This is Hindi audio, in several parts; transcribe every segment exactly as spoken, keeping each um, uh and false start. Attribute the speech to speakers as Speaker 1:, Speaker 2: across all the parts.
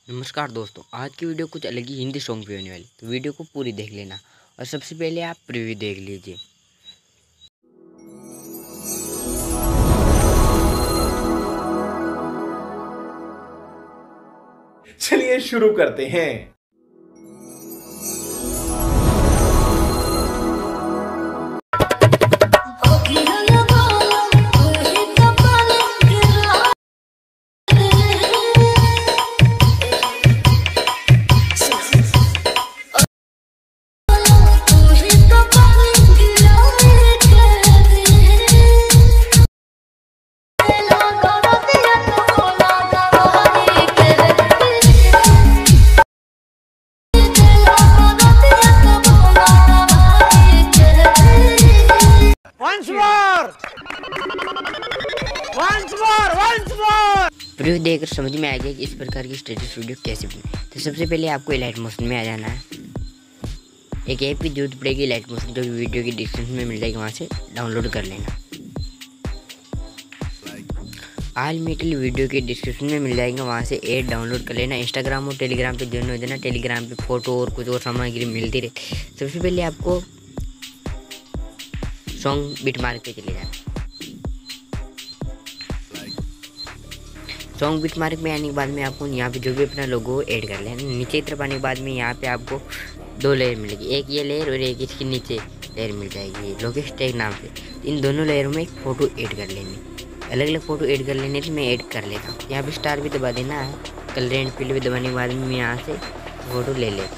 Speaker 1: नमस्कार दोस्तों, आज की वीडियो कुछ अलग ही हिंदी सॉन्ग पे होने वाली, तो वीडियो को पूरी देख लेना। और सबसे पहले आप प्रीव्यू देख लीजिए।
Speaker 2: चलिए शुरू करते हैं।
Speaker 3: Once more! Once more! Once more!
Speaker 1: Preview देखकर समझ में आ गया कि इस प्रकार की स्टेटस वीडियो कैसे बने। तो सबसे पहले आपको इलाइट मोशन में आ जाना है। एक ऐप की जरूरत पड़ेगी, इलाइट मोशन, जो वीडियो की डिस्क्रिप्शन में मिल जाएगी, वहाँ से डाउनलोड कर लेना। आल मेटल वीडियो की डिस्क्रिप्शन में मिल जाएगा, वहाँ से ऐड डाउनलोड कर लेना। इंस्टाग्राम और टेलीग्राम पे ज्वाइन हो जाना। टेलीग्राम पे फोटो और कुछ और सामग्री मिलती रहती। सबसे पहले आपको सॉन्ग बिटमार्क पे चले जाना। सॉन्ग बिटमार्क में आने के बाद में आपको यहाँ पे जो भी अपना लोगो ऐड कर लेना। नीचे की तरफ आने के बाद में यहाँ पे आपको दो लेयर मिलेगी, एक ये लेयर और एक इसके नीचे लेयर मिल जाएगी लोकेश टैग नाम से। इन दोनों लेयरों में एक फ़ोटो ऐड कर लेनी, अलग अलग फ़ोटो ऐड कर लेने, तो मैं ऐड कर लेता हूँ। यहाँ पे स्टार भी दबा देना है, कलर एंड फिल भी दबाने के बाद में मैं यहाँ से फ़ोटो ले लेता हूँ।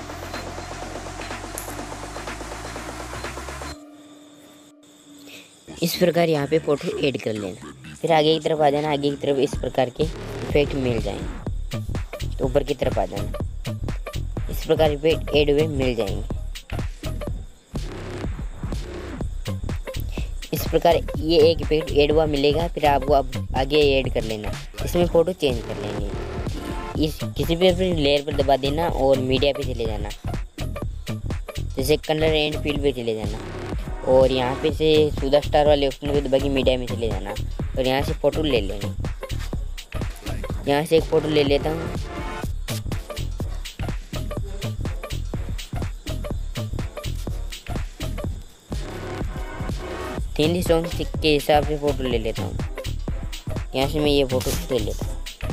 Speaker 1: इस प्रकार यहाँ पे फ़ोटो ऐड कर लेना। फिर आगे की तरफ आ जाना। आगे की तरफ इस प्रकार के इफेक्ट मिल जाएंगे, तो ऊपर की तरफ आ जाना। इस प्रकार इफेक्ट ऐड हुए मिल जाएंगे। इस प्रकार ये एक इफेक्ट ऐड हुआ मिलेगा। फिर आपको अब आगे ऐड कर लेना। इसमें फ़ोटो चेंज कर लेंगे। इस किसी भी लेयर पर दबा देना और मीडिया पे चले जाना, जैसे कलर एंड फील पे चले जाना, और यहाँ पे से सुधा स्टार वाले ऑप्शन पे दबा के मीडिया में चले जाना और यहाँ से फ़ोटो ले लेना। यहाँ से एक फ़ोटो ले लेता हूँ। हिंदी सॉन्ग के हिसाब से फ़ोटो ले लेता हूँ। यहाँ से मैं ये फ़ोटो ले लेता हूँ।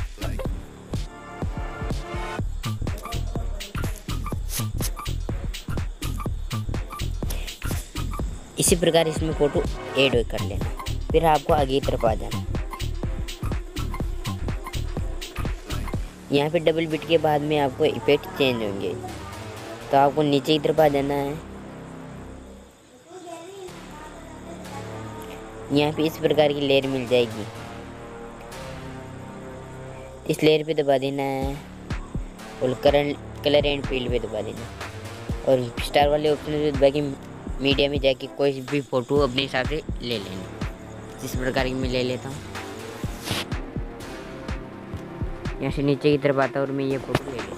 Speaker 1: इसी प्रकार इसमें फ़ोटो ऐड कर लेना। फिर आपको आगे की तरफ आ जाना। यहाँ पे डबल बिट के बाद में आपको इफेक्ट चेंज होंगे, तो आपको नीचे की तरफ आ जाना है। यहाँ पे इस प्रकार की लेयर मिल जाएगी, इस लेयर पे दबा देना है और करंट कलर एंड फील्ड पे दबा देना और स्टार वाले ऑप्शन पे दबा के मीडिया में जाके कोई भी फ़ोटो अपने हिसाब से ले लेनी। जिस प्रकार की मैं ले लेता हूँ। यहाँ से नीचे की तरफ आता हूँ और मैं ये फ़ोटो ले लेता हूँ।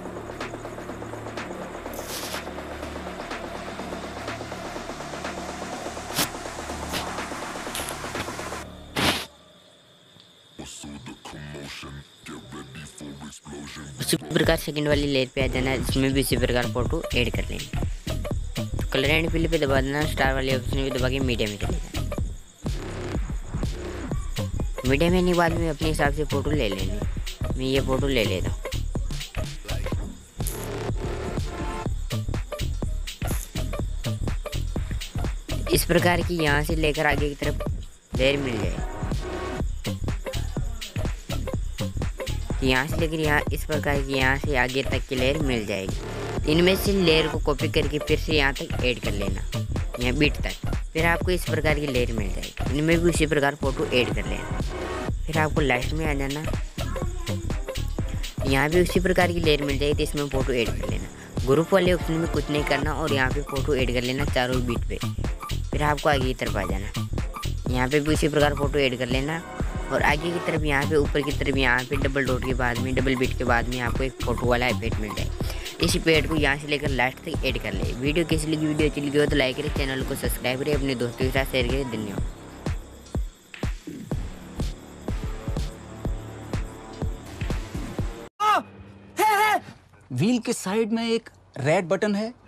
Speaker 1: उसी प्रकार सेकंड वाली लेयर पे आ जाना है, इसमें भी इसी प्रकार फ़ोटो ऐड कर लेंगे। कलर एंड फिल पे दबा देना, स्टार वाले ऑप्शन पे दबा के मीडिया में चले जाना। मीडिया में आने के बाद में अपने हिसाब से फ़ोटो ले लेनी। मैं ये फ़ोटो ले लेता हूँ। इस प्रकार की यहाँ से लेकर आगे की तरफ लेयर मिल जाए। यहाँ से लेकर यहाँ इस प्रकार की यहाँ से आगे तक की लेयर मिल जाएगी। इनमें से लेयर को कॉपी करके फिर से यहाँ तक ऐड कर लेना, यहाँ बीट तक। फिर आपको इस प्रकार की लेयर मिल जाएगी। इनमें भी उसी प्रकार फ़ोटो ऐड कर लेना। फिर आपको लास्ट में आ जाना। यहाँ भी उसी प्रकार की लेयर मिल जाएगी, तो इसमें फ़ोटो ऐड कर लेना। ग्रुप वाले ऑप्शन में कुछ नहीं करना और यहाँ पे फ़ोटो ऐड कर लेना चारों बीट पे। फिर आपको आगे की तरफ आ जाना। यहाँ पे भी उसी प्रकार फ़ोटो ऐड कर लेना और आगे की तरफ यहाँ पे ऊपर की तरफ यहाँ पे डबल डॉट के बाद में डबल बीट के बाद में आपको एक फ़ोटो वाला इफेक्ट मिल जाए। इस इफेक्ट को यहाँ से लेकर लास्ट तक ऐड कर ले। वीडियो कैसी लगी, वीडियो अच्छी लगी हो तो लाइक करें, चैनल को सब्सक्राइब करें, अपने दोस्तों के साथ शेयर करें। धन्यवाद।
Speaker 4: व्हील के साइड में एक रेड बटन है,